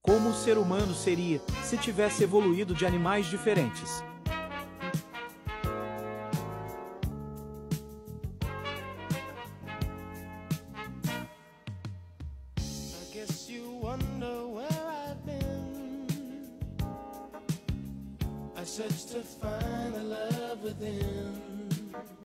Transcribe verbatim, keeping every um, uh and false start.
Como o ser humano seria se tivesse evoluído de animais diferentes? I guess you wonder where I've been. I searched to find the love within.